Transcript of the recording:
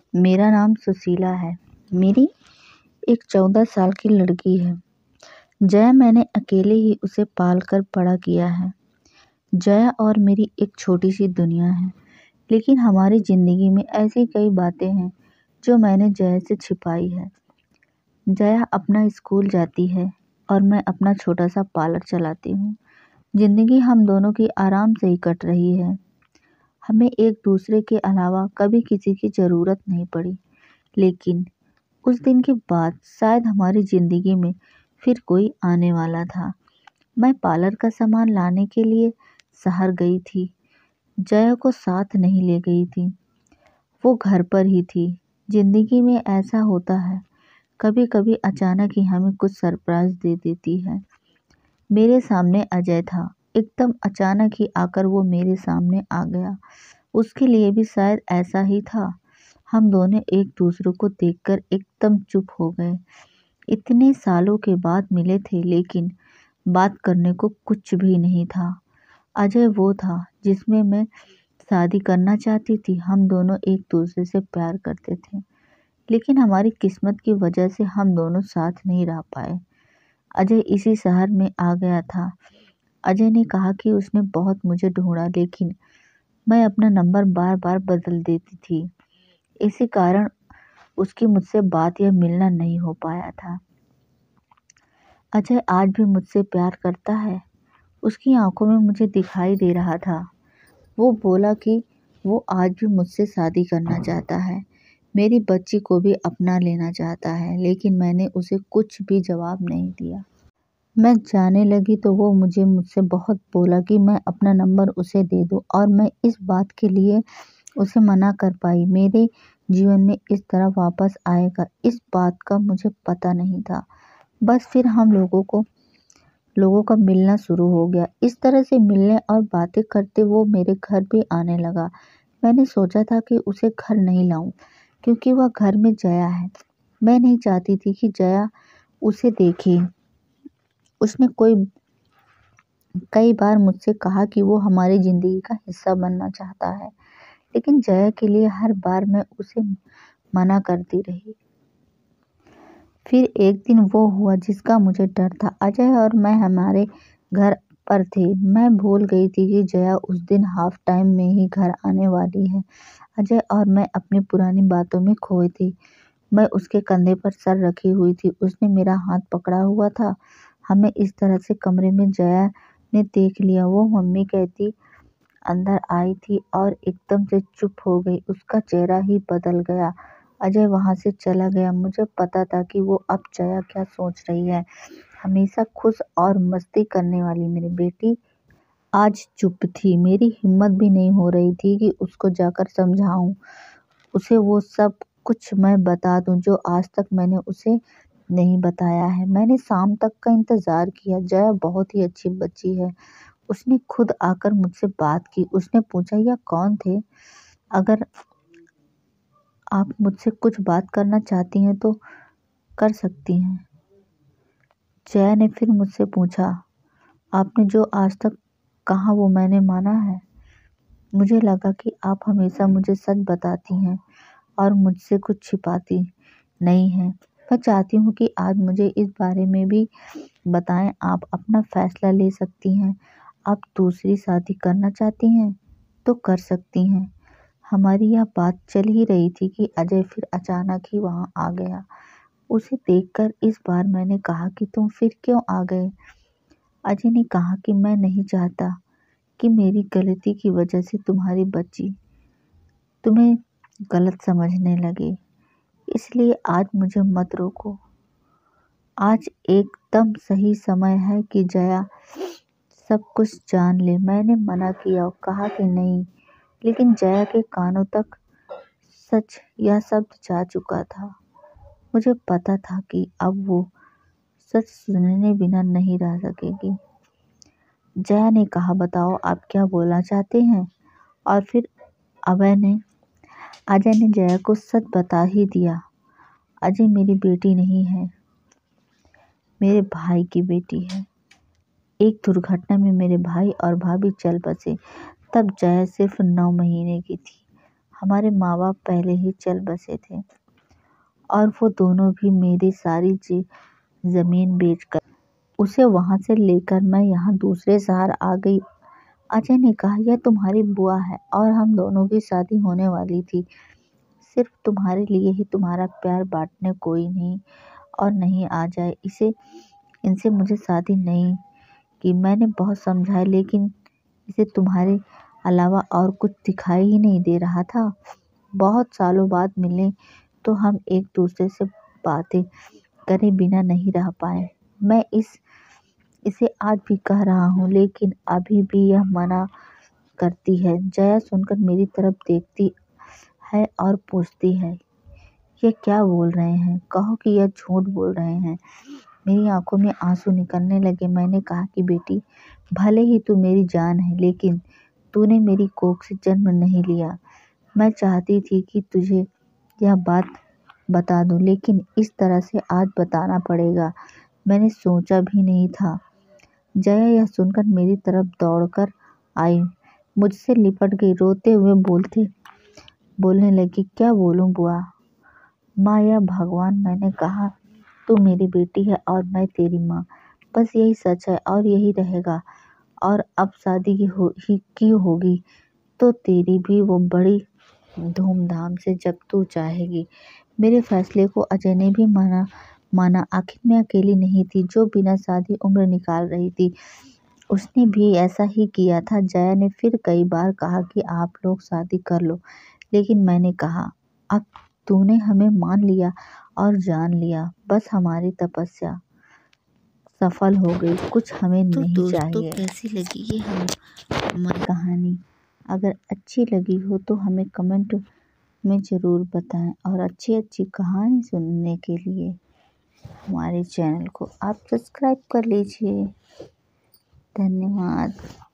मेरा नाम सुशीला है। मेरी एक 14 साल की लड़की है। जया मैंने अकेले ही उसे पाल कर बड़ा किया है। जया और मेरी एक छोटी सी दुनिया है, लेकिन हमारी ज़िंदगी में ऐसी कई बातें हैं जो मैंने जया से छिपाई है। जया अपना स्कूल जाती है और मैं अपना छोटा सा पार्लर चलाती हूँ। ज़िंदगी हम दोनों की आराम से ही कट रही है। हमें एक दूसरे के अलावा कभी किसी की ज़रूरत नहीं पड़ी। लेकिन उस दिन के बाद शायद हमारी ज़िंदगी में फिर कोई आने वाला था। मैं पार्लर का सामान लाने के लिए शहर गई थी। जया को साथ नहीं ले गई थी। वो घर पर ही थी। ज़िंदगी में ऐसा होता है, कभी कभी अचानक ही हमें कुछ सरप्राइज़ दे देती है। मेरे सामने अजय था। एकदम अचानक ही आकर वो मेरे सामने आ गया। उसके लिए भी शायद ऐसा ही था। हम दोनों एक दूसरे को देखकर एकदम चुप हो गए। इतने सालों के बाद मिले थे, लेकिन बात करने को कुछ भी नहीं था। अजय वो था जिसमें मैं शादी करना चाहती थी। हम दोनों एक दूसरे से प्यार करते थे, लेकिन हमारी किस्मत की वजह से हम दोनों साथ नहीं रह पाए। अजय इसी शहर में आ गया था। अजय ने कहा कि उसने बहुत मुझे ढूंढा, लेकिन मैं अपना नंबर बार बार बदल देती थी। इसी कारण उसकी मुझसे बात या मिलना नहीं हो पाया था। अजय आज भी मुझसे प्यार करता है। उसकी आंखों में मुझे दिखाई दे रहा था। वो बोला कि वो आज भी मुझसे शादी करना चाहता है, मेरी बच्ची को भी अपना लेना चाहता है, लेकिन मैंने उसे कुछ भी जवाब नहीं दिया। मैं जाने लगी तो वो मुझसे बहुत बोला कि मैं अपना नंबर उसे दे दूं, और मैं इस बात के लिए उसे मना कर पाई। मेरे जीवन में इस तरह वापस आएगा, इस बात का मुझे पता नहीं था। बस फिर हम लोगों का मिलना शुरू हो गया। इस तरह से मिलने और बातें करते वो मेरे घर भी आने लगा। मैंने सोचा था कि उसे घर नहीं लाऊं, क्योंकि वह घर में जया है। मैं नहीं चाहती थी कि जया उसे देखे। उसने कई बार मुझसे कहा कि वो हमारी ज़िंदगी का हिस्सा बनना चाहता है, लेकिन जया के लिए हर बार मैं उसे मना करती रही। फिर एक दिन वो हुआ जिसका मुझे डर था। अजय और मैं हमारे घर पर थे। मैं भूल गई थी कि जया उस दिन हाफ टाइम में ही घर आने वाली है। अजय और मैं अपनी पुरानी बातों में खोए थे। मैं उसके कंधे पर सर रखी हुई थी। उसने मेरा हाथ पकड़ा हुआ था। हमें इस तरह से कमरे में जया ने देख लिया। वो मम्मी कहती अंदर आई थी और एकदम से चुप हो गई। उसका चेहरा ही बदल गया। अजय वहां से चला गया। मुझे पता था कि वो अब जया क्या सोच रही है। हमेशा खुश और मस्ती करने वाली मेरी बेटी आज चुप थी। मेरी हिम्मत भी नहीं हो रही थी कि उसको जाकर समझाऊं, उसे वो सब कुछ मैं बता दूं जो आज तक मैंने उसे नहीं बताया है। मैंने शाम तक का इंतजार किया। जया बहुत ही अच्छी बच्ची है। उसने खुद आकर मुझसे बात की। उसने पूछा, यह कौन थे? अगर आप मुझसे कुछ बात करना चाहती हैं तो कर सकती हैं। जया ने फिर मुझसे पूछा, आपने जो आज तक कहा वो मैंने माना है? मुझे लगा कि आप हमेशा मुझे सच बताती हैं और मुझसे कुछ छिपाती नहीं हैं। मैं चाहती हूँ कि आज मुझे इस बारे में भी बताएं। आप अपना फैसला ले सकती हैं। आप दूसरी शादी करना चाहती हैं तो कर सकती हैं। हमारी यह बात चल ही रही थी कि अजय फिर अचानक ही वहां आ गया। उसे देखकर इस बार मैंने कहा कि तुम फिर क्यों आ गए? अजय ने कहा कि मैं नहीं चाहता कि मेरी गलती की वजह से तुम्हारी बच्ची तुम्हें गलत समझने लगे, इसलिए आज मुझे मत रोको। आज एकदम सही समय है कि जया सब कुछ जान ले। मैंने मना किया और कहा कि नहीं, लेकिन जया के कानों तक सच यह शब्द जा चुका था। मुझे पता था कि अब वो सच सुनने बिना नहीं रह सकेगी। जया ने कहा, बताओ आप क्या बोलना चाहते हैं? और फिर अजय ने जया को सच बता ही दिया। अजय मेरी बेटी नहीं है, मेरे भाई की बेटी है। एक दुर्घटना में मेरे भाई और भाभी चल बसे। तब जया सिर्फ 9 महीने की थी। हमारे माँ बाप पहले ही चल बसे थे और वो दोनों भी मेरी सारी ज़मीन बेचकर उसे वहाँ से लेकर मैं यहाँ दूसरे शहर आ गई। अजय ने कहा, यह तुम्हारी बुआ है और हम दोनों की शादी होने वाली थी। सिर्फ तुम्हारे लिए ही तुम्हारा प्यार बांटने कोई नहीं और नहीं आ जाए इनसे मुझे शादी नहीं की। मैंने बहुत समझाया लेकिन इसे तुम्हारे अलावा और कुछ दिखाई ही नहीं दे रहा था। बहुत सालों बाद मिले तो हम एक दूसरे से बातें करे बिना नहीं रह पाए। मैं इसे आज भी कह रहा हूँ लेकिन अभी भी यह मना करती है। जया सुनकर मेरी तरफ देखती है और पूछती है, ये क्या बोल रहे हैं? कहो कि यह झूठ बोल रहे हैं। मेरी आंखों में आंसू निकलने लगे। मैंने कहा कि बेटी, भले ही तू मेरी जान है लेकिन तूने मेरी कोख से जन्म नहीं लिया। मैं चाहती थी कि तुझे यह बात बता दूं लेकिन इस तरह से आज बताना पड़ेगा। मैंने सोचा भी नहीं था। जया यह सुनकर मेरी तरफ दौड़कर आई, मुझसे लिपट गई, रोते हुए बोलने लगी, क्या बोलूं बुआ? माँ या भगवान, मैंने कहा तू मेरी बेटी है और मैं तेरी माँ। बस यही सच है और यही रहेगा। और अब शादी की होगी तो तेरी भी वो बड़ी धूमधाम से जब तू चाहेगी। मेरे फैसले को अजय ने भी माना। आखिर मैं अकेली नहीं थी जो बिना शादी उम्र निकाल रही थी। उसने भी ऐसा ही किया था। जया ने फिर कई बार कहा कि आप लोग शादी कर लो लेकिन मैंने कहा, अब तूने हमें मान लिया और जान लिया, बस हमारी तपस्या सफल हो गई, कुछ हमें तो नहीं दोस्तों चाहिए। कैसी लगी ये हमारी कहानी अगर अच्छी लगी हो तो हमें कमेंट में ज़रूर बताएं और अच्छी कहानी सुनने के लिए हमारे चैनल को आप सब्सक्राइब कर लीजिए। धन्यवाद।